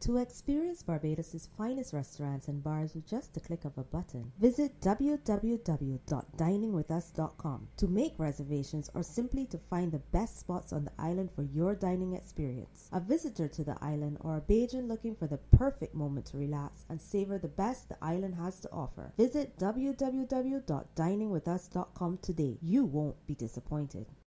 To experience Barbados' finest restaurants and bars with just the click of a button, visit www.DiningWithUs.com to make reservations or simply to find the best spots on the island for your dining experience. A visitor to the island or a Bajan looking for the perfect moment to relax and savor the best the island has to offer, visit www.DiningWithUs.com today. You won't be disappointed.